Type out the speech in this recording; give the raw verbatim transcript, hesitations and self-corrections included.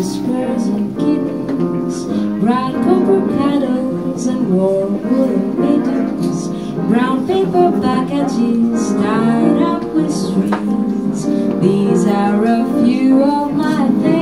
whispers and kittens, bright copper kettles and warm wooden mittens, brown paper packages tied up with strings. These are a few of my things.